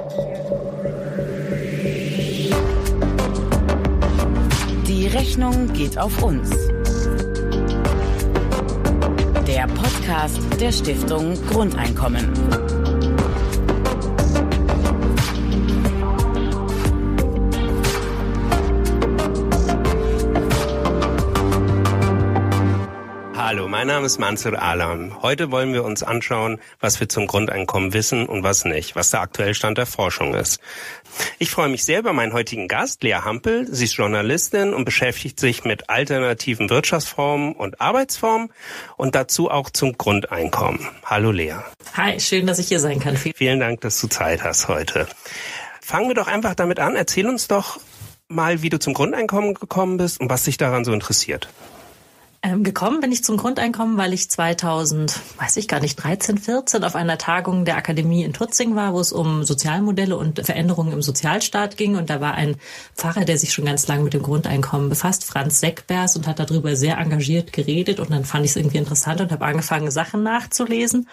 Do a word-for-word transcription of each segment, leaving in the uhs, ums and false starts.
Die Rechnung geht auf uns. Der Podcast der Stiftung Grundeinkommen. Hallo, mein Name ist Mansur Alam. Heute wollen wir uns anschauen, was wir zum Grundeinkommen wissen und was nicht, was der aktuelle Stand der Forschung ist. Ich freue mich sehr über meinen heutigen Gast, Lea Hampel. Sie ist Journalistin und beschäftigt sich mit alternativen Wirtschaftsformen und Arbeitsformen und dazu auch zum Grundeinkommen. Hallo Lea. Hi, schön, dass ich hier sein kann. Vielen Dank, dass du Zeit hast heute. Fangen wir doch einfach damit an. Erzähl uns doch mal, wie du zum Grundeinkommen gekommen bist und was dich daran so interessiert. Ähm, gekommen bin ich zum Grundeinkommen, weil ich zweitausend, weiß ich gar nicht, dreizehn, vierzehn auf einer Tagung der Akademie in Tutzing war, wo es um Sozialmodelle und Veränderungen im Sozialstaat ging. Und da war ein Pfarrer, der sich schon ganz lange mit dem Grundeinkommen befasst, Franz Seckbers, und hat darüber sehr engagiert geredet. Und dann fand ich es irgendwie interessant und habe angefangen, Sachen nachzulesen.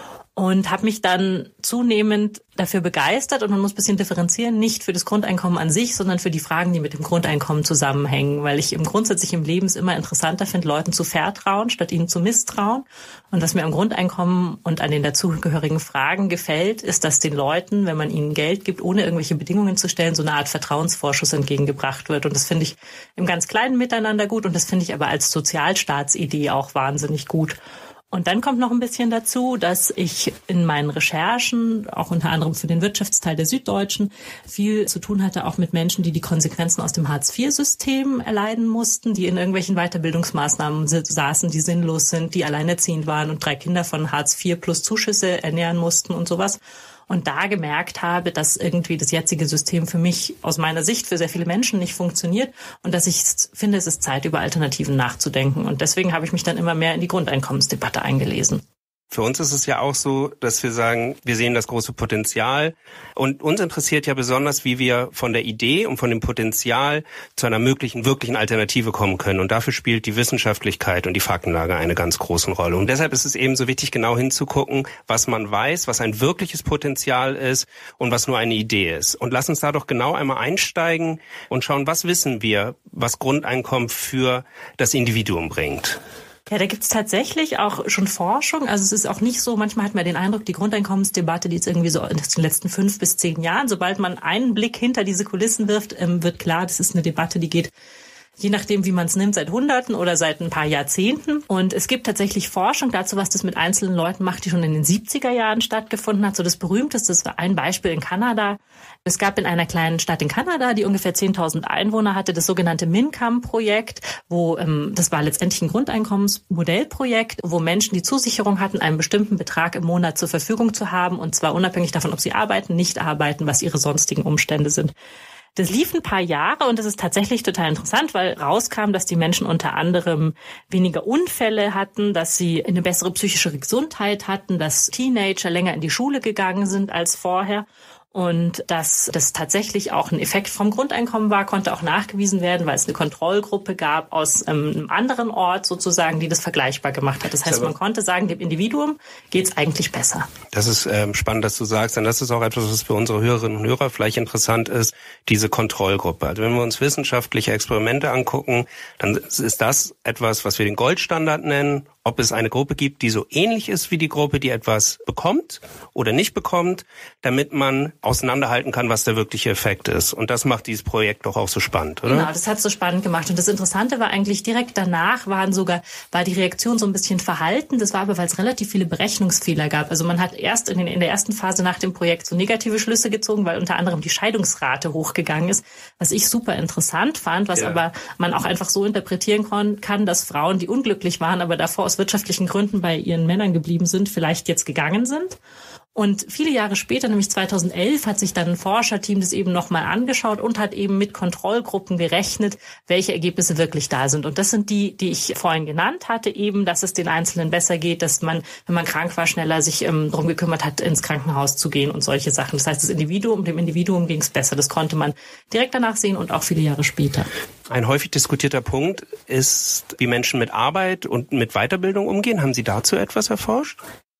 Und habe mich dann zunehmend dafür begeistert, und man muss ein bisschen differenzieren, nicht für das Grundeinkommen an sich, sondern für die Fragen, die mit dem Grundeinkommen zusammenhängen, weil ich im grundsätzlich im Leben es immer interessanter finde, Leuten zu vertrauen, statt ihnen zu misstrauen. Und was mir am Grundeinkommen und an den dazugehörigen Fragen gefällt, ist, dass den Leuten, wenn man ihnen Geld gibt, ohne irgendwelche Bedingungen zu stellen, so eine Art Vertrauensvorschuss entgegengebracht wird. Und das finde ich im ganz kleinen Miteinander gut, und das finde ich aber als Sozialstaatsidee auch wahnsinnig gut. Und dann kommt noch ein bisschen dazu, dass ich in meinen Recherchen, auch unter anderem für den Wirtschaftsteil der Süddeutschen, viel zu tun hatte, auch mit Menschen, die die Konsequenzen aus dem Hartz vier System erleiden mussten, die in irgendwelchen Weiterbildungsmaßnahmen saßen, die sinnlos sind, die alleinerziehend waren und drei Kinder von Hartz vier plus Zuschüsse ernähren mussten und sowas. Und da gemerkt habe, dass irgendwie das jetzige System für mich aus meiner Sicht für sehr viele Menschen nicht funktioniert und dass ich finde, es ist Zeit, über Alternativen nachzudenken. Und deswegen habe ich mich dann immer mehr in die Grundeinkommensdebatte eingelesen. Für uns ist es ja auch so, dass wir sagen, wir sehen das große Potenzial, und uns interessiert ja besonders, wie wir von der Idee und von dem Potenzial zu einer möglichen, wirklichen Alternative kommen können. Und dafür spielt die Wissenschaftlichkeit und die Faktenlage eine ganz große Rolle. Und deshalb ist es eben so wichtig, genau hinzugucken, was man weiß, was ein wirkliches Potenzial ist und was nur eine Idee ist. Und lass uns da doch genau einmal einsteigen und schauen, was wissen wir, was Grundeinkommen für das Individuum bringt. Ja, da gibt's tatsächlich auch schon Forschung. Also es ist auch nicht so, manchmal hat man den Eindruck, die Grundeinkommensdebatte, die ist irgendwie so in den letzten fünf bis zehn Jahren. Sobald man einen Blick hinter diese Kulissen wirft, wird klar, das ist eine Debatte, die geht, je nachdem, wie man es nimmt, seit Hunderten oder seit ein paar Jahrzehnten. Und es gibt tatsächlich Forschung dazu, was das mit einzelnen Leuten macht, die schon in den siebziger Jahren stattgefunden hat. So das berühmteste, das war ein Beispiel in Kanada. Es gab in einer kleinen Stadt in Kanada, die ungefähr zehntausend Einwohner hatte, das sogenannte MINCAM-Projekt, wo ähm, das war letztendlich ein Grundeinkommensmodellprojekt, wo Menschen die Zusicherung hatten, einen bestimmten Betrag im Monat zur Verfügung zu haben, und zwar unabhängig davon, ob sie arbeiten, nicht arbeiten, was ihre sonstigen Umstände sind. Das lief ein paar Jahre, und das ist tatsächlich total interessant, weil rauskam, dass die Menschen unter anderem weniger Unfälle hatten, dass sie eine bessere psychische Gesundheit hatten, dass Teenager länger in die Schule gegangen sind als vorher. Und dass das tatsächlich auch ein Effekt vom Grundeinkommen war, konnte auch nachgewiesen werden, weil es eine Kontrollgruppe gab aus ähm, einem anderen Ort sozusagen, die das vergleichbar gemacht hat. Das heißt, man konnte sagen, dem Individuum geht's eigentlich besser. Das ist ähm, spannend, dass du sagst, denn das ist auch etwas, was für unsere Hörerinnen und Hörer vielleicht interessant ist, diese Kontrollgruppe. Also wenn wir uns wissenschaftliche Experimente angucken, dann ist das etwas, was wir den Goldstandard nennen. Ob es eine Gruppe gibt, die so ähnlich ist wie die Gruppe, die etwas bekommt oder nicht bekommt, damit man auseinanderhalten kann, was der wirkliche Effekt ist. Und das macht dieses Projekt doch auch so spannend, oder? Genau, das hat es so spannend gemacht. Und das Interessante war eigentlich, direkt danach waren sogar, war die Reaktion so ein bisschen verhalten. Das war aber, weil es relativ viele Berechnungsfehler gab. Also man hat erst in, den, in der ersten Phase nach dem Projekt so negative Schlüsse gezogen, weil unter anderem die Scheidungsrate hochgegangen ist, was ich super interessant fand, was ja. aber man auch einfach so interpretieren kann, dass Frauen, die unglücklich waren, aber davor aus wirtschaftlichen Gründen bei ihren Männern geblieben sind, vielleicht jetzt gegangen sind. Und viele Jahre später, nämlich zweitausendelf, hat sich dann ein Forscherteam das eben nochmal angeschaut und hat eben mit Kontrollgruppen gerechnet, welche Ergebnisse wirklich da sind. Und das sind die, die ich vorhin genannt hatte, eben, dass es den Einzelnen besser geht, dass man, wenn man krank war, schneller sich ähm, darum gekümmert hat, ins Krankenhaus zu gehen und solche Sachen. Das heißt, das Individuum, dem Individuum ging es besser. Das konnte man direkt danach sehen und auch viele Jahre später. Ein häufig diskutierter Punkt ist, wie Menschen mit Arbeit und mit Weiterbildung umgehen. Haben Sie dazu etwas erforscht?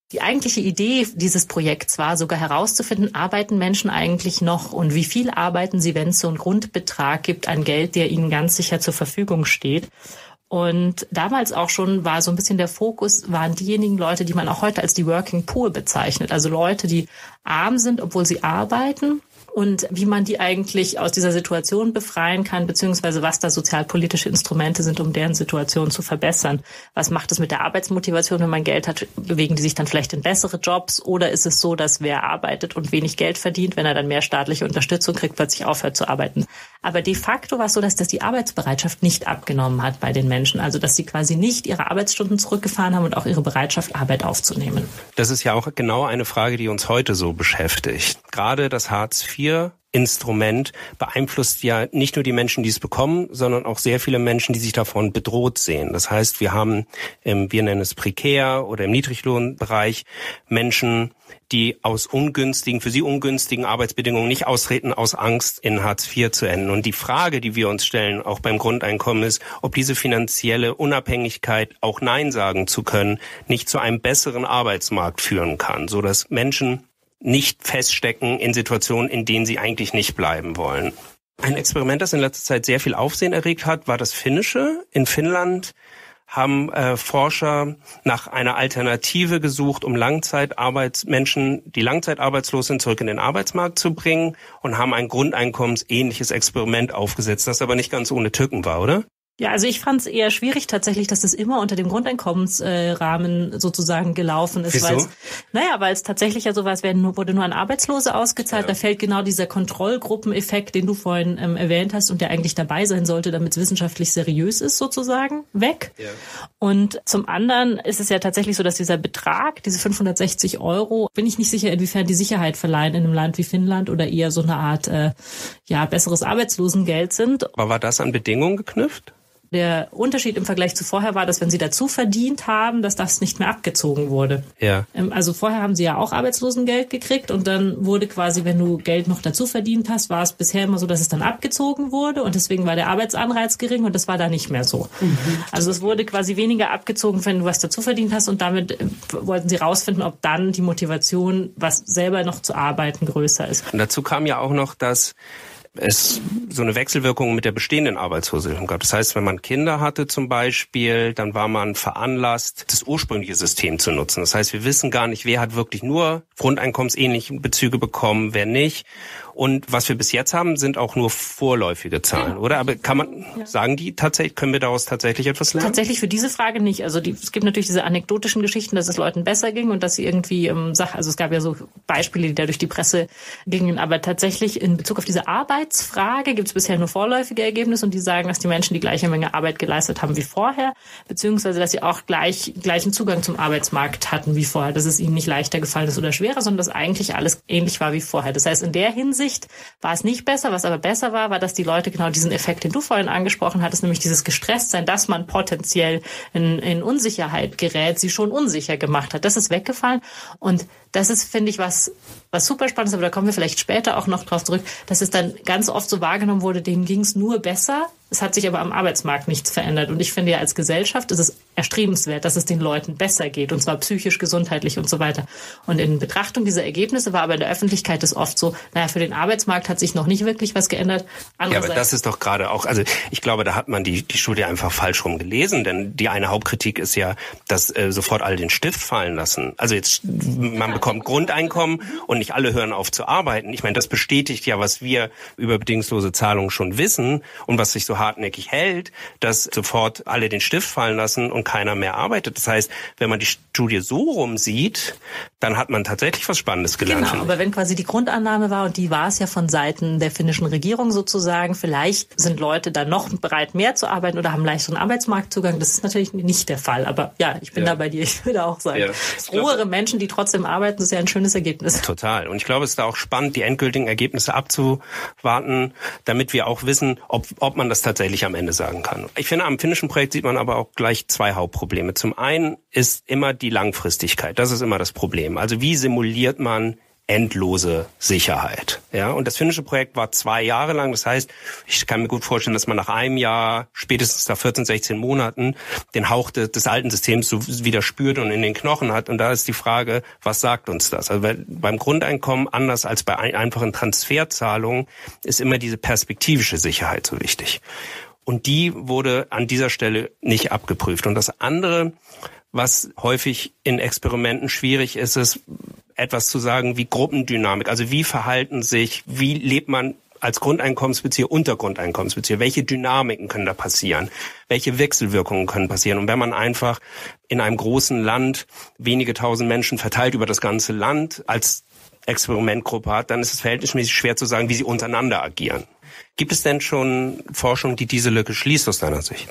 Die eigentliche Idee dieses Projekts war sogar herauszufinden, arbeiten Menschen eigentlich noch und wie viel arbeiten sie, wenn es so einen Grundbetrag gibt an Geld, der ihnen ganz sicher zur Verfügung steht. Und damals auch schon war so ein bisschen der Fokus, waren diejenigen Leute, die man auch heute als die Working Poor bezeichnet. Also Leute, die arm sind, obwohl sie arbeiten. Und wie man die eigentlich aus dieser Situation befreien kann, beziehungsweise was da sozialpolitische Instrumente sind, um deren Situation zu verbessern. Was macht es mit der Arbeitsmotivation, wenn man Geld hat? Bewegen die sich dann vielleicht in bessere Jobs? Oder ist es so, dass wer arbeitet und wenig Geld verdient, wenn er dann mehr staatliche Unterstützung kriegt, plötzlich aufhört zu arbeiten? Aber de facto war es so, dass das die Arbeitsbereitschaft nicht abgenommen hat bei den Menschen. Also dass sie quasi nicht ihre Arbeitsstunden zurückgefahren haben und auch ihre Bereitschaft, Arbeit aufzunehmen. Das ist ja auch genau eine Frage, die uns heute so beschäftigt. Gerade das Hartz vier Instrument beeinflusst ja nicht nur die Menschen, die es bekommen, sondern auch sehr viele Menschen, die sich davon bedroht sehen. Das heißt, wir haben, ähm, wir nennen es prekär oder im Niedriglohnbereich, Menschen, die aus ungünstigen, für sie ungünstigen Arbeitsbedingungen nicht austreten, aus Angst in Hartz vier zu enden. Und die Frage, die wir uns stellen, auch beim Grundeinkommen, ist, ob diese finanzielle Unabhängigkeit, auch Nein sagen zu können, nicht zu einem besseren Arbeitsmarkt führen kann, sodass Menschen nicht feststecken in Situationen, in denen sie eigentlich nicht bleiben wollen. Ein Experiment, das in letzter Zeit sehr viel Aufsehen erregt hat, war das finnische. In Finnland haben äh, Forscher nach einer Alternative gesucht, um Langzeitarbeitsmenschen, die langzeitarbeitslos sind, zurück in den Arbeitsmarkt zu bringen und haben ein grundeinkommensähnliches Experiment aufgesetzt, das aber nicht ganz ohne Tücken war, oder? Ja, also ich fand es eher schwierig tatsächlich, dass das immer unter dem Grundeinkommensrahmen äh, sozusagen gelaufen ist. Wieso? Weil's, naja, weil es tatsächlich ja so war, es werden nur, wurde nur an Arbeitslose ausgezahlt. Ja. Da fällt genau dieser Kontrollgruppeneffekt, den du vorhin ähm, erwähnt hast und der eigentlich dabei sein sollte, damit es wissenschaftlich seriös ist sozusagen, weg. Ja. Und zum anderen ist es ja tatsächlich so, dass dieser Betrag, diese fünfhundertsechzig Euro, bin ich nicht sicher, inwiefern die Sicherheit verleihen in einem Land wie Finnland oder eher so eine Art äh, ja besseres Arbeitslosengeld sind. Aber war das an Bedingungen geknüpft? Der Unterschied im Vergleich zu vorher war, dass wenn sie dazu verdient haben, dass das nicht mehr abgezogen wurde. Ja. Also vorher haben sie ja auch Arbeitslosengeld gekriegt und dann wurde quasi, wenn du Geld noch dazu verdient hast, war es bisher immer so, dass es dann abgezogen wurde und deswegen war der Arbeitsanreiz gering und das war da nicht mehr so. Mhm. Also es wurde quasi weniger abgezogen, wenn du was dazu verdient hast und damit wollten sie rausfinden, ob dann die Motivation, was selber noch zu arbeiten, größer ist. Und dazu kam ja auch noch, dass es so eine Wechselwirkung mit der bestehenden Arbeitslosigkeit gab. Das heißt, wenn man Kinder hatte zum Beispiel, dann war man veranlasst, das ursprüngliche System zu nutzen. Das heißt, wir wissen gar nicht, wer hat wirklich nur grundeinkommensähnliche Bezüge bekommen, wer nicht. Und was wir bis jetzt haben, sind auch nur vorläufige Zahlen, ja. Oder? Aber kann man ja. sagen, die tatsächlich, können wir daraus tatsächlich etwas lernen? Tatsächlich für diese Frage nicht. Also die, es gibt natürlich diese anekdotischen Geschichten, dass es Leuten besser ging und dass sie irgendwie ähm, Sachen, also es gab ja so Beispiele, die da durch die Presse gingen, aber tatsächlich in Bezug auf diese Arbeitsfrage gibt es bisher nur vorläufige Ergebnisse und die sagen, dass die Menschen die gleiche Menge Arbeit geleistet haben wie vorher, beziehungsweise dass sie auch gleich gleichen Zugang zum Arbeitsmarkt hatten wie vorher, dass es ihnen nicht leichter gefallen ist oder schwerer, sondern dass eigentlich alles ähnlich war wie vorher. Das heißt, in der Hinsicht war es nicht besser. Was aber besser war, war, dass die Leute genau diesen Effekt, den du vorhin angesprochen hattest, nämlich dieses Gestresstsein, dass man potenziell in, in Unsicherheit gerät, sie schon unsicher gemacht hat. Das ist weggefallen. Und das ist, finde ich, was, was super spannend ist, aber da kommen wir vielleicht später auch noch drauf zurück, dass es dann ganz oft so wahrgenommen wurde, denen ging es nur besser. Es hat sich aber am Arbeitsmarkt nichts verändert. Und ich finde ja, als Gesellschaft ist es erstrebenswert, dass es den Leuten besser geht, und zwar psychisch, gesundheitlich und so weiter. Und in Betrachtung dieser Ergebnisse war aber in der Öffentlichkeit es oft so, naja, für den Arbeitsmarkt hat sich noch nicht wirklich was geändert. Ja, aber das ist doch gerade auch, also ich glaube, da hat man die, die Studie einfach falsch rum gelesen, denn die eine Hauptkritik ist ja, dass äh, sofort alle den Stift fallen lassen. Also jetzt, man bekommt Grundeinkommen und nicht alle hören auf zu arbeiten. Ich meine, das bestätigt ja, was wir über bedingungslose Zahlungen schon wissen und was sich so hartnäckig hält, dass sofort alle den Stift fallen lassen und keiner mehr arbeitet. Das heißt, wenn man die Studie so rum sieht, dann hat man tatsächlich was Spannendes gelernt. Genau, aber wenn quasi die Grundannahme war, und die war es ja von Seiten der finnischen Regierung sozusagen, vielleicht sind Leute dann noch bereit, mehr zu arbeiten oder haben leichteren Arbeitsmarktzugang. Das ist natürlich nicht der Fall. Aber ja, ich bin ja. da bei dir. Ich würde auch sagen, ja. frohere Menschen, die trotzdem arbeiten, das ist ja ein schönes Ergebnis. Total. Und ich glaube, es ist da auch spannend, die endgültigen Ergebnisse abzuwarten, damit wir auch wissen, ob, ob man das tatsächlich am Ende sagen kann. Ich finde, am finnischen Projekt sieht man aber auch gleich zwei Hauptprobleme. Zum einen ist immer die Langfristigkeit. Das ist immer das Problem. Also wie simuliert man endlose Sicherheit. Ja, und das finnische Projekt war zwei Jahre lang. Das heißt, ich kann mir gut vorstellen, dass man nach einem Jahr, spätestens nach vierzehn, sechzehn Monaten, den Hauch des, des alten Systems so wieder spürt und in den Knochen hat. Und da ist die Frage, was sagt uns das? Also beim Grundeinkommen, anders als bei einfachen Transferzahlungen, ist immer diese perspektivische Sicherheit so wichtig. Und die wurde an dieser Stelle nicht abgeprüft. Und das andere, was häufig in Experimenten schwierig ist, ist etwas zu sagen wie Gruppendynamik. Also wie verhalten sich, wie lebt man als Grundeinkommensbezieher unter Grundeinkommensbezieher? Welche Dynamiken können da passieren? Welche Wechselwirkungen können passieren? Und wenn man einfach in einem großen Land wenige tausend Menschen verteilt über das ganze Land als Experimentgruppe hat, dann ist es verhältnismäßig schwer zu sagen, wie sie untereinander agieren. Gibt es denn schon Forschung, die diese Lücke schließt aus deiner Sicht?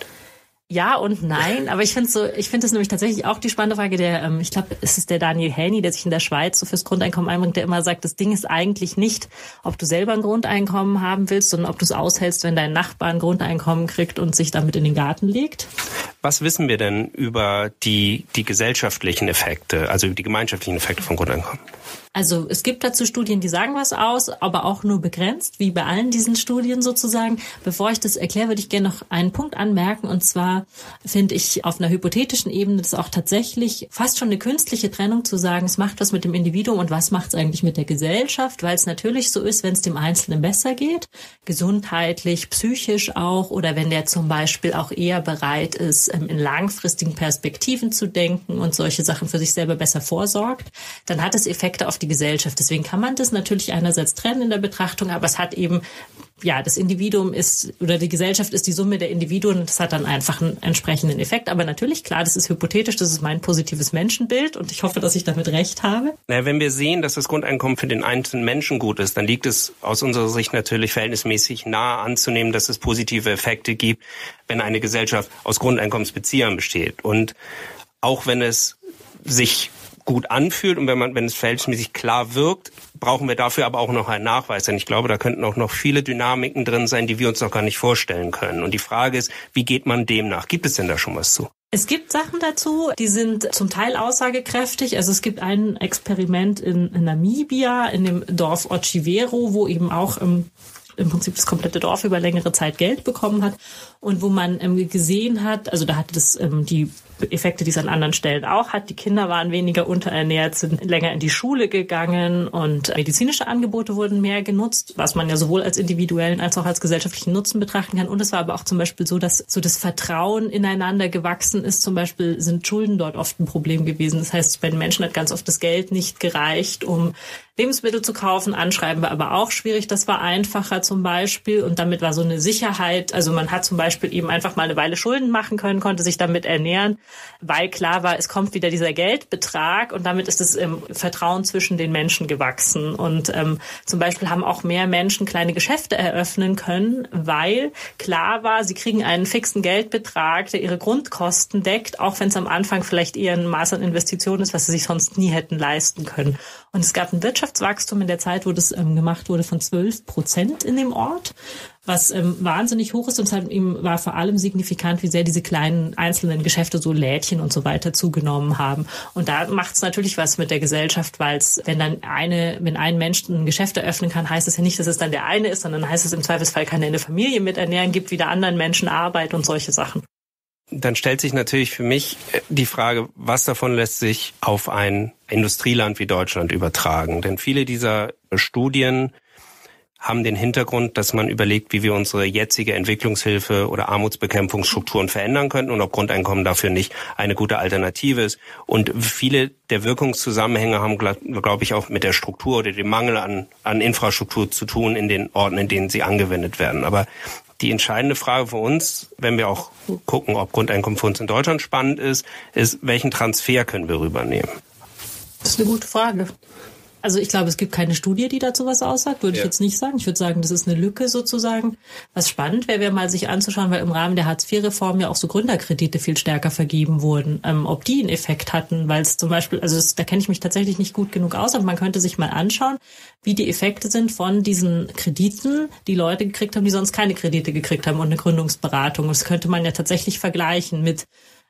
Ja und nein, aber ich finde so, ich finde es nämlich tatsächlich auch die spannende Frage, der, ähm, ich glaube, es ist der Daniel Häni, der sich in der Schweiz so fürs Grundeinkommen einbringt, der immer sagt, das Ding ist eigentlich nicht, ob du selber ein Grundeinkommen haben willst, sondern ob du es aushältst, wenn dein Nachbar ein Grundeinkommen kriegt und sich damit in den Garten legt. Was wissen wir denn über die, die gesellschaftlichen Effekte, also über die gemeinschaftlichen Effekte von Grundeinkommen? Also es gibt dazu Studien, die sagen was aus, aber auch nur begrenzt, wie bei allen diesen Studien sozusagen. Bevor ich das erkläre, würde ich gerne noch einen Punkt anmerken. Und zwar finde ich auf einer hypothetischen Ebene das auch tatsächlich fast schon eine künstliche Trennung zu sagen, es macht was mit dem Individuum und was macht es eigentlich mit der Gesellschaft, weil es natürlich so ist, wenn es dem Einzelnen besser geht, gesundheitlich, psychisch auch, oder wenn der zum Beispiel auch eher bereit ist, in langfristigen Perspektiven zu denken und solche Sachen für sich selber besser vorsorgt, dann hat es Effekte auf die Gesellschaft. Deswegen kann man das natürlich einerseits trennen in der Betrachtung, aber es hat eben, ja, das Individuum ist, oder die Gesellschaft ist die Summe der Individuen und das hat dann einfach einen entsprechenden Effekt. Aber natürlich, klar, das ist hypothetisch, das ist mein positives Menschenbild und ich hoffe, dass ich damit recht habe. Naja, wenn wir sehen, dass das Grundeinkommen für den einzelnen Menschen gut ist, dann liegt es aus unserer Sicht natürlich verhältnismäßig nahe anzunehmen, dass es positive Effekte gibt, wenn eine Gesellschaft aus Grundeinkommensbeziehern besteht. Und auch wenn es sich gut anfühlt und wenn man, wenn es verhältnismäßig klar wirkt, brauchen wir dafür aber auch noch einen Nachweis. Denn ich glaube, da könnten auch noch viele Dynamiken drin sein, die wir uns noch gar nicht vorstellen können. Und die Frage ist, wie geht man dem nach? Gibt es denn da schon was zu? Es gibt Sachen dazu, die sind zum Teil aussagekräftig. Also es gibt ein Experiment in, in Namibia, in dem Dorf Otjivero, wo eben auch im im Prinzip das komplette Dorf über längere Zeit Geld bekommen hat und wo man ähm, gesehen hat, also da hatte das ähm, die Effekte, die es an anderen Stellen auch hat. Die Kinder waren weniger unterernährt, sind länger in die Schule gegangen und medizinische Angebote wurden mehr genutzt, was man ja sowohl als individuellen als auch als gesellschaftlichen Nutzen betrachten kann. Und es war aber auch zum Beispiel so, dass so das Vertrauen ineinander gewachsen ist. Zum Beispiel sind Schulden dort oft ein Problem gewesen. Das heißt, bei den Menschen hat ganz oft das Geld nicht gereicht, um Lebensmittel zu kaufen. Anschreiben war aber auch schwierig. Das war einfacher zum Beispiel. Und damit war so eine Sicherheit. Also man hat zum Beispiel eben einfach mal eine Weile Schulden machen können, konnte sich damit ernähren, weil klar war, es kommt wieder dieser Geldbetrag und damit ist das ähm, Vertrauen zwischen den Menschen gewachsen. Und ähm, zum Beispiel haben auch mehr Menschen kleine Geschäfte eröffnen können, weil klar war, sie kriegen einen fixen Geldbetrag, der ihre Grundkosten deckt, auch wenn es am Anfang vielleicht eher ein Maß an Investition ist, was sie sich sonst nie hätten leisten können. Und es gab ein Wirtschaftswachstum in der Zeit, wo das ähm, gemacht wurde, von zwölf Prozent in dem Ort, was ähm, wahnsinnig hoch ist. Und es hat ihm war vor allem signifikant, wie sehr diese kleinen einzelnen Geschäfte, so Lädchen und so weiter, zugenommen haben. Und da macht es natürlich was mit der Gesellschaft, weil es, wenn dann eine, wenn ein Mensch ein Geschäft eröffnen kann, heißt es ja nicht, dass es dann der eine ist, sondern heißt es im Zweifelsfall, kann er eine Familie mit ernähren, gibt wieder anderen Menschen Arbeit und solche Sachen. Dann stellt sich natürlich für mich die Frage, was davon lässt sich auf ein Industrieland wie Deutschland übertragen? Denn viele dieser Studien haben den Hintergrund, dass man überlegt, wie wir unsere jetzige Entwicklungshilfe oder Armutsbekämpfungsstrukturen verändern könnten und ob Grundeinkommen dafür nicht eine gute Alternative ist. Und viele der Wirkungszusammenhänge haben, glaube glaub ich, auch mit der Struktur oder dem Mangel an, an Infrastruktur zu tun in den Orten, in denen sie angewendet werden. Aber die entscheidende Frage für uns, wenn wir auch gucken, ob Grundeinkommen für uns in Deutschland spannend ist, ist, welchen Transfer können wir rübernehmen? Das ist eine gute Frage. Also ich glaube, es gibt keine Studie, die dazu was aussagt, würde ja. ich jetzt nicht sagen. Ich würde sagen, das ist eine Lücke sozusagen. Was spannend wäre, wäre mal sich anzuschauen, weil im Rahmen der Hartz vier Reform ja auch so Gründerkredite viel stärker vergeben wurden, ähm, ob die einen Effekt hatten, weil es zum Beispiel, also das, da kenne ich mich tatsächlich nicht gut genug aus, aber man könnte sich mal anschauen, wie die Effekte sind von diesen Krediten, die Leute gekriegt haben, die sonst keine Kredite gekriegt haben und eine Gründungsberatung. Und das könnte man ja tatsächlich vergleichen mit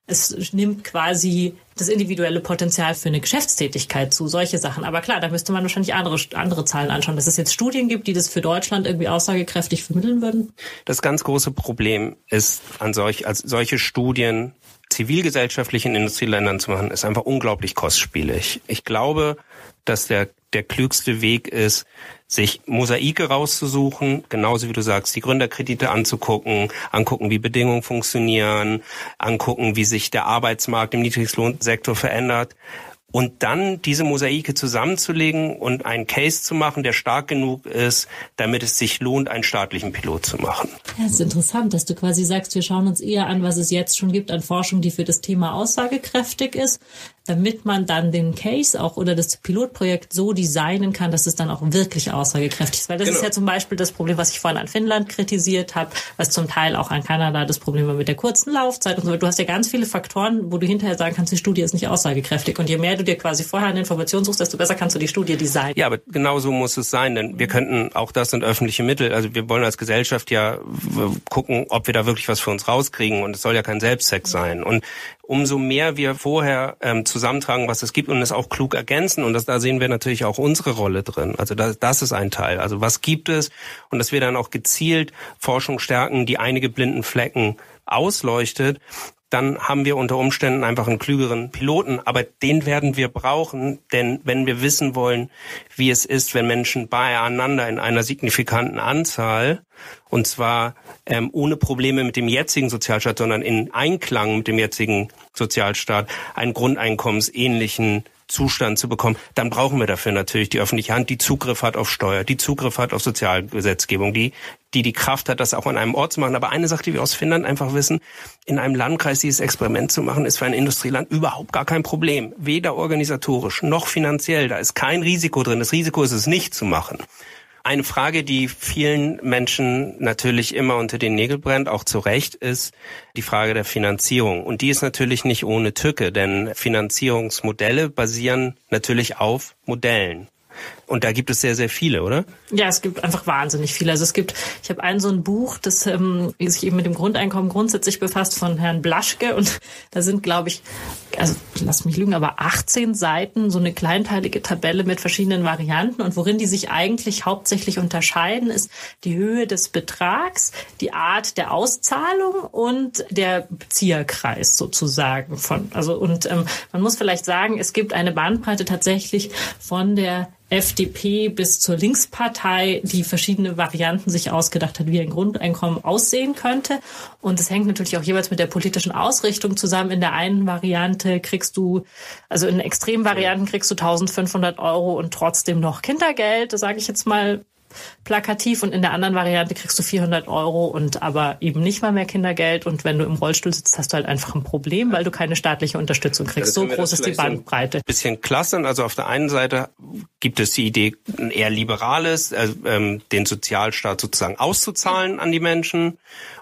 es nimmt quasi das individuelle Potenzial für eine Geschäftstätigkeit zu, solche Sachen. Aber klar, da müsste man wahrscheinlich andere, andere Zahlen anschauen, dass es jetzt Studien gibt, die das für Deutschland irgendwie aussagekräftig vermitteln würden. Das ganz große Problem ist, an solch, als solche Studien zivilgesellschaftlich in Industrieländern zu machen, ist einfach unglaublich kostspielig. Ich glaube, dass der, der klügste Weg ist, sich Mosaike rauszusuchen, genauso wie du sagst, die Gründerkredite anzugucken, angucken, wie Bedingungen funktionieren, angucken, wie sich der Arbeitsmarkt im Niedriglohnsektor verändert. Und dann diese Mosaike zusammenzulegen und einen Case zu machen, der stark genug ist, damit es sich lohnt, einen staatlichen Pilot zu machen. Ja, es ist interessant, dass du quasi sagst, wir schauen uns eher an, was es jetzt schon gibt an Forschung, die für das Thema aussagekräftig ist, damit man dann den Case auch oder das Pilotprojekt so designen kann, dass es dann auch wirklich aussagekräftig ist. Weil das genau. ist ja zum Beispiel das Problem, was ich vorhin an Finnland kritisiert habe, was zum Teil auch an Kanada das Problem war mit der kurzen Laufzeit und so. Du hast ja ganz viele Faktoren, wo du hinterher sagen kannst, die Studie ist nicht aussagekräftig. Und je mehr du dir quasi vorher eine Information suchst, desto besser kannst du die Studie designen. Ja, aber genau so muss es sein, denn wir könnten, auch das sind öffentliche Mittel, also wir wollen als Gesellschaft ja gucken, ob wir da wirklich was für uns rauskriegen und es soll ja kein Selbstzweck sein. Und umso mehr wir vorher ähm, zusammentragen, was es gibt und es auch klug ergänzen. Und das, da sehen wir natürlich auch unsere Rolle drin. Also das, das ist ein Teil. Also was gibt es? Und dass wir dann auch gezielt Forschung stärken, die einige blinden Flecken ausleuchtet. Dann haben wir unter Umständen einfach einen klügeren Piloten. Aber den werden wir brauchen, denn wenn wir wissen wollen, wie es ist, wenn Menschen beieinander in einer signifikanten Anzahl, und zwar ähm, ohne Probleme mit dem jetzigen Sozialstaat, sondern in Einklang mit dem jetzigen Sozialstaat, einen grundeinkommensähnlichen Zustand zu bekommen, dann brauchen wir dafür natürlich die öffentliche Hand, die Zugriff hat auf Steuer, die Zugriff hat auf Sozialgesetzgebung, die die die Kraft hat, das auch an einem Ort zu machen. Aber eine Sache, die wir aus Finnland einfach wissen, in einem Landkreis dieses Experiment zu machen, ist für ein Industrieland überhaupt gar kein Problem. Weder organisatorisch noch finanziell. Da ist kein Risiko drin. Das Risiko ist es nicht zu machen. Eine Frage, die vielen Menschen natürlich immer unter den Nägeln brennt, auch zu Recht, ist die Frage der Finanzierung. Und die ist natürlich nicht ohne Tücke, denn Finanzierungsmodelle basieren natürlich auf Modellen. Und da gibt es sehr, sehr viele, oder? Ja, es gibt einfach wahnsinnig viele. Also es gibt, ich habe ein so ein Buch, das ähm, sich eben mit dem Grundeinkommen grundsätzlich befasst, von Herrn Blaschke. Und da sind, glaube ich, also lass mich lügen, aber achtzehn Seiten, so eine kleinteilige Tabelle mit verschiedenen Varianten. Und worin die sich eigentlich hauptsächlich unterscheiden, ist die Höhe des Betrags, die Art der Auszahlung und der Bezieherkreis sozusagen von. Also und ähm, man muss vielleicht sagen, es gibt eine Bandbreite tatsächlich von der F D P bis zur Linkspartei, die verschiedene Varianten sich ausgedacht hat, wie ein Grundeinkommen aussehen könnte. Und es hängt natürlich auch jeweils mit der politischen Ausrichtung zusammen. In der einen Variante kriegst du, also in extremen Varianten kriegst du eintausendfünfhundert Euro und trotzdem noch Kindergeld, das sage ich jetzt mal plakativ, und in der anderen Variante kriegst du vierhundert Euro und aber eben nicht mal mehr Kindergeld, und wenn du im Rollstuhl sitzt, hast du halt einfach ein Problem, weil du keine staatliche Unterstützung kriegst. So groß ist die Bandbreite. So ein bisschen klassen. Also auf der einen Seite gibt es die Idee, ein eher liberales, also, ähm, den Sozialstaat sozusagen auszuzahlen an die Menschen.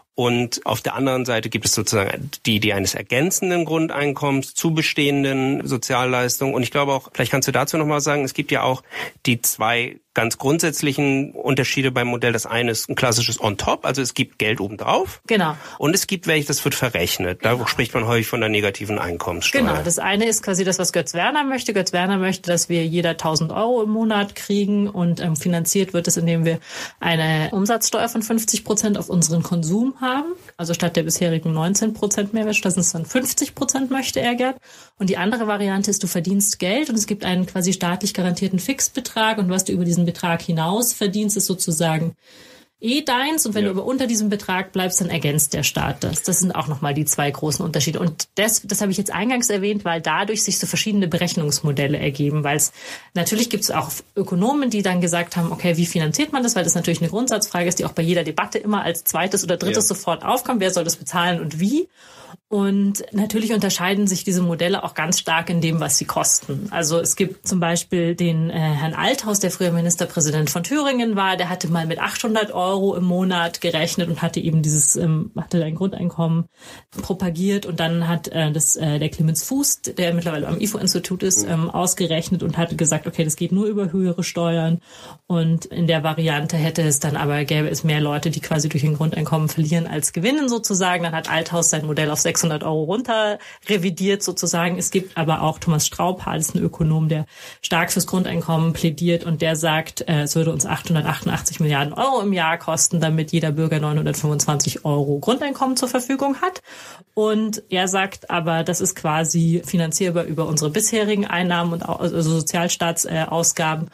Und auf der anderen Seite gibt es sozusagen die Idee eines ergänzenden Grundeinkommens zu bestehenden Sozialleistungen. Und ich glaube auch, vielleicht kannst du dazu noch mal sagen, es gibt ja auch die zwei ganz grundsätzlichen Unterschiede beim Modell. Das eine ist ein klassisches On-Top, also es gibt Geld obendrauf. Genau. Und es gibt welches, das wird verrechnet. Da genau. spricht man häufig von der negativen Einkommenssteuer. Genau, das eine ist quasi das, was Götz Werner möchte. Götz Werner möchte, dass wir jeder tausend Euro im Monat kriegen, und ähm, finanziert wird es, indem wir eine Umsatzsteuer von fünfzig Prozent auf unseren Konsum haben. Also statt der bisherigen neunzehn Prozent Mehrwertsteuer sind es dann fünfzig Prozent, möchte er gern. Und die andere Variante ist, du verdienst Geld und es gibt einen quasi staatlich garantierten Fixbetrag, und was du über diesen Betrag hinaus verdienst, ist sozusagen eh deins, und wenn ja. du aber unter diesem Betrag bleibst, dann ergänzt der Staat das. Das sind auch nochmal die zwei großen Unterschiede. Und das, das habe ich jetzt eingangs erwähnt, weil dadurch sich so verschiedene Berechnungsmodelle ergeben, weil es natürlich gibt es auch Ökonomen, die dann gesagt haben, okay, wie finanziert man das, weil das natürlich eine Grundsatzfrage ist, die auch bei jeder Debatte immer als zweites oder drittes ja. sofort aufkommt, wer soll das bezahlen und wie. Und natürlich unterscheiden sich diese Modelle auch ganz stark in dem, was sie kosten. Also es gibt zum Beispiel den äh, Herrn Althaus, der früher Ministerpräsident von Thüringen war, der hatte mal mit achthundert Euro im Monat gerechnet und hatte eben dieses, ähm, hatte ein Grundeinkommen propagiert, und dann hat äh, das äh, der Clemens Fuß, der mittlerweile am I F O-Institut ist, ähm, ausgerechnet und hatte gesagt, okay, das geht nur über höhere Steuern, und in der Variante hätte es dann aber, gäbe es mehr Leute, die quasi durch ein Grundeinkommen verlieren als gewinnen sozusagen. Dann hat Althaus sein Modell auf sechshundert sechshundert Euro runter revidiert sozusagen. Es gibt aber auch Thomas Straubhaar, das ist ein Ökonom, der stark fürs Grundeinkommen plädiert und der sagt, es würde uns achthundertachtundachtzig Milliarden Euro im Jahr kosten, damit jeder Bürger neunhundertfünfundzwanzig Euro Grundeinkommen zur Verfügung hat. Und er sagt aber, das ist quasi finanzierbar über unsere bisherigen Einnahmen und also Sozialstaatsausgaben.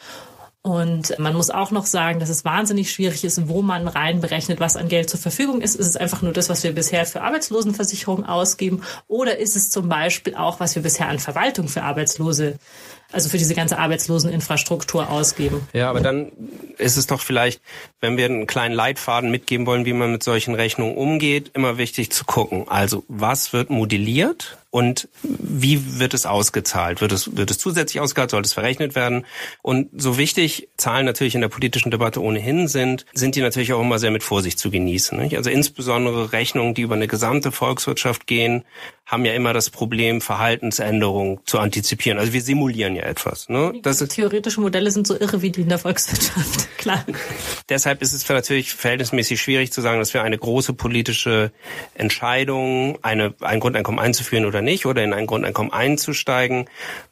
Und man muss auch noch sagen, dass es wahnsinnig schwierig ist, wo man rein berechnet, was an Geld zur Verfügung ist. Ist es einfach nur das, was wir bisher für Arbeitslosenversicherung ausgeben? Oder ist es zum Beispiel auch, was wir bisher an Verwaltung für Arbeitslose, also für diese ganze Arbeitsloseninfrastruktur ausgeben? Ja, aber dann ist es doch vielleicht, wenn wir einen kleinen Leitfaden mitgeben wollen, wie man mit solchen Rechnungen umgeht, immer wichtig zu gucken. Also, was wird modelliert? Und wie wird es ausgezahlt? Wird es, wird es zusätzlich ausgezahlt? Soll es verrechnet werden? Und so wichtig Zahlen natürlich in der politischen Debatte ohnehin sind, sind die natürlich auch immer sehr mit Vorsicht zu genießen, nicht? Also insbesondere Rechnungen, die über eine gesamte Volkswirtschaft gehen, haben ja immer das Problem, Verhaltensänderungen zu antizipieren. Also wir simulieren ja etwas. Ne? Das ist, theoretische Modelle sind so irre wie die in der Volkswirtschaft, klar. Deshalb ist es natürlich verhältnismäßig schwierig zu sagen, dass wir eine große politische Entscheidung, eine, ein Grundeinkommen einzuführen oder nicht, oder in ein Grundeinkommen einzusteigen,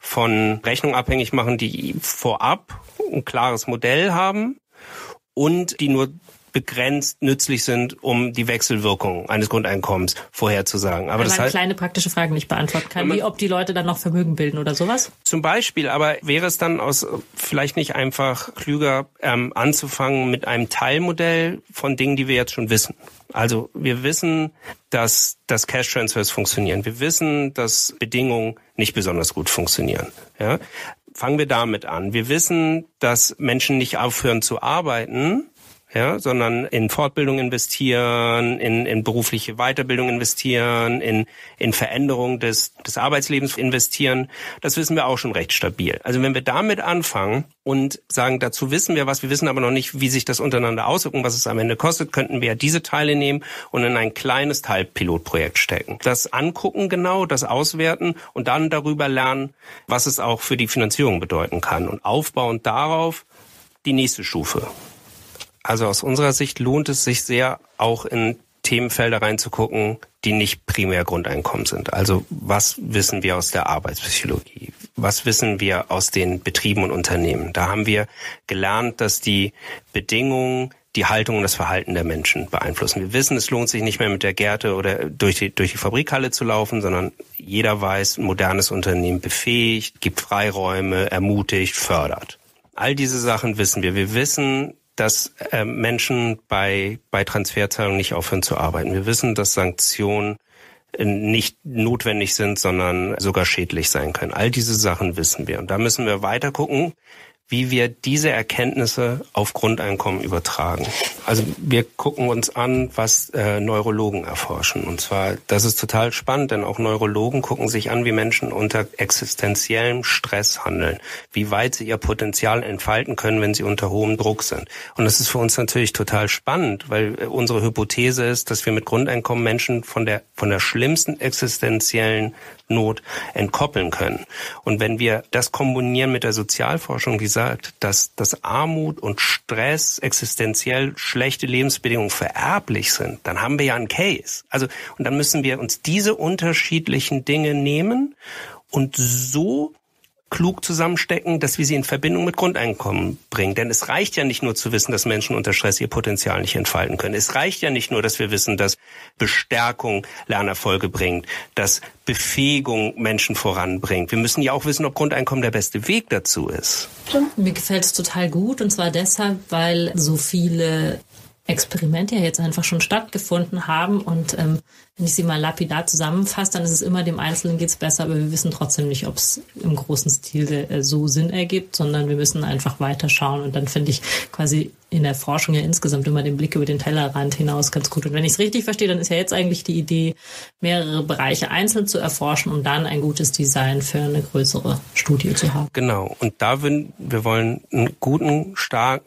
von Rechnungen abhängig machen, die vorab ein klares Modell haben und die nur begrenzt nützlich sind, um die Wechselwirkung eines Grundeinkommens vorherzusagen. Aber Weil das man heißt, kleine praktische Fragen nicht beantworten kann, wie ob die Leute dann noch Vermögen bilden oder sowas? Zum Beispiel, aber wäre es dann aus vielleicht nicht einfach klüger ähm, anzufangen mit einem Teilmodell von Dingen, die wir jetzt schon wissen? Also wir wissen, dass, dass Cash-Transfers funktionieren. Wir wissen, dass Bedingungen nicht besonders gut funktionieren. Ja? Fangen wir damit an. Wir wissen, dass Menschen nicht aufhören zu arbeiten, ja, sondern in Fortbildung investieren, in, in berufliche Weiterbildung investieren, in, in Veränderung des, des Arbeitslebens investieren. Das wissen wir auch schon recht stabil. Also wenn wir damit anfangen und sagen, dazu wissen wir was, wir wissen aber noch nicht, wie sich das untereinander auswirkt und was es am Ende kostet, könnten wir diese Teile nehmen und in ein kleines Teilpilotprojekt stecken. Das angucken genau, das auswerten und dann darüber lernen, was es auch für die Finanzierung bedeuten kann und aufbauend darauf die nächste Stufe. Also aus unserer Sicht lohnt es sich sehr, auch in Themenfelder reinzugucken, die nicht primär Grundeinkommen sind. Also was wissen wir aus der Arbeitspsychologie? Was wissen wir aus den Betrieben und Unternehmen? Da haben wir gelernt, dass die Bedingungen die Haltung und das Verhalten der Menschen beeinflussen. Wir wissen, es lohnt sich nicht mehr mit der Gerte oder durch die, durch die Fabrikhalle zu laufen, sondern jeder weiß, ein modernes Unternehmen befähigt, gibt Freiräume, ermutigt, fördert. All diese Sachen wissen wir. Wir wissen, dass äh, Menschen bei bei Transferzahlungen nicht aufhören zu arbeiten. Wir wissen, dass Sanktionen äh, nicht notwendig sind, sondern sogar schädlich sein können. All diese Sachen wissen wir. Und da müssen wir weiter gucken, wie wir diese Erkenntnisse auf Grundeinkommen übertragen. Also wir gucken uns an, was äh, Neurologen erforschen. Und zwar, das ist total spannend, denn auch Neurologen gucken sich an, wie Menschen unter existenziellem Stress handeln, wie weit sie ihr Potenzial entfalten können, wenn sie unter hohem Druck sind. Und das ist für uns natürlich total spannend, weil unsere Hypothese ist, dass wir mit Grundeinkommen Menschen von der von der schlimmsten existenziellen Not entkoppeln können. Und wenn wir das kombinieren mit der Sozialforschung, die sagt, dass, dass Armut und Stress, existenziell schlechte Lebensbedingungen vererblich sind, dann haben wir ja einen Case. Also, und dann müssen wir uns diese unterschiedlichen Dinge nehmen und so klug zusammenstecken, dass wir sie in Verbindung mit Grundeinkommen bringen. Denn es reicht ja nicht nur zu wissen, dass Menschen unter Stress ihr Potenzial nicht entfalten können. Es reicht ja nicht nur, dass wir wissen, dass Bestärkung Lernerfolge bringt, dass Befähigung Menschen voranbringt. Wir müssen ja auch wissen, ob Grundeinkommen der beste Weg dazu ist. Mir gefällt es total gut, und zwar deshalb, weil so viele Experimente ja jetzt einfach schon stattgefunden haben, und ähm, wenn ich sie mal lapidar zusammenfasse, dann ist es immer, dem Einzelnen geht's besser, aber wir wissen trotzdem nicht, ob es im großen Stil äh, so Sinn ergibt, sondern wir müssen einfach weiterschauen, und dann finde ich quasi in der Forschung ja insgesamt immer den Blick über den Tellerrand hinaus ganz gut. Und wenn ich es richtig verstehe, dann ist ja jetzt eigentlich die Idee, mehrere Bereiche einzeln zu erforschen, um dann ein gutes Design für eine größere Studie zu haben. Genau, und da würden wir wollen einen guten, starken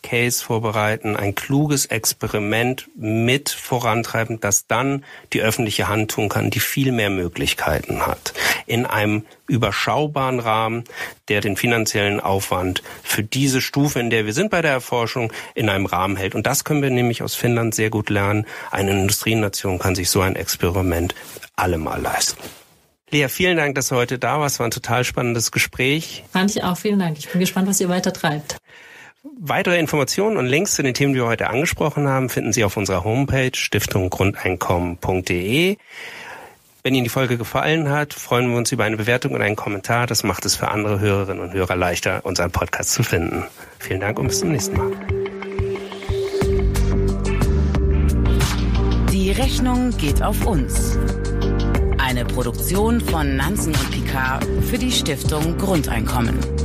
Case vorbereiten, ein kluges Experiment mit vorantreiben, das dann die öffentliche Hand tun kann, die viel mehr Möglichkeiten hat. In einem überschaubaren Rahmen, der den finanziellen Aufwand für diese Stufe, in der wir sind bei der Erforschung, in einem Rahmen hält. Und das können wir nämlich aus Finnland sehr gut lernen. Eine Industrienation kann sich so ein Experiment allemal leisten. Lea, vielen Dank, dass du heute da warst. War ein total spannendes Gespräch. Fand ich auch. Vielen Dank. Ich bin gespannt, was ihr weiter treibt. Weitere Informationen und Links zu den Themen, die wir heute angesprochen haben, finden Sie auf unserer Homepage stiftung grundeinkommen punkt de. Wenn Ihnen die Folge gefallen hat, freuen wir uns über eine Bewertung und einen Kommentar. Das macht es für andere Hörerinnen und Hörer leichter, unseren Podcast zu finden. Vielen Dank und bis zum nächsten Mal. Die Rechnung geht auf uns. Eine Produktion von Nansen und Picard für die Stiftung Grundeinkommen.